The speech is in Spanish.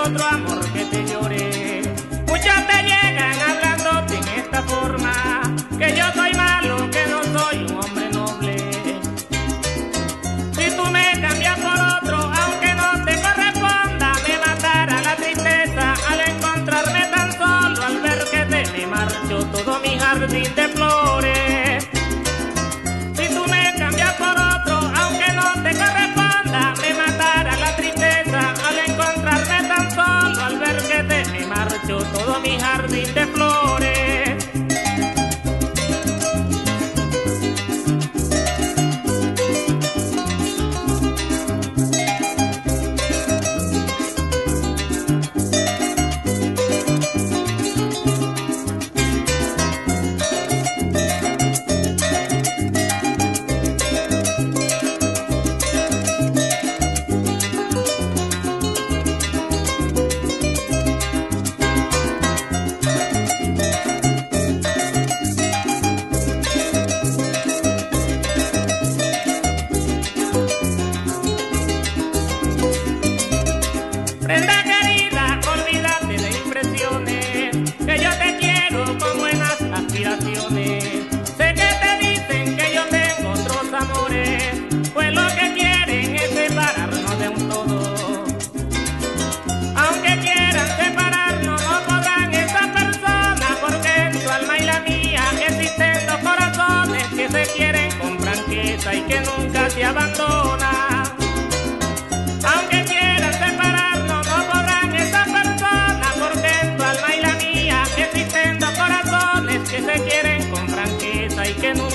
otro amor que te llore. Muchos te llegan hablándote en esta forma, que yo soy malo, que no soy un hombre noble. Si tú me cambias por otro, aunque no te corresponda, me matará la tristeza al encontrarme tan solo, al ver que te me marchó todo mi jardín de flores. Si tú me cambias por otro, aunque no te corresponda, me matará la tristeza al encontrarme tan solo, al ver que te me marchó todo mi jardín de flores. Prenda querida, olvídate de impresiones, que yo te quiero con buenas aspiraciones. Sé que te dicen que yo tengo otros amores, pues lo que quieren es separarnos de un todo. Aunque quieran separarnos, no podrán esas personas, porque en tu alma y la mía existen dos corazones que se quieren con franqueza y que nunca se abandonan. Aunque quieran separarnos, no podrán esas personas, porque en tu alma y la mía existen dos corazones que se quieren con franqueza y que nunca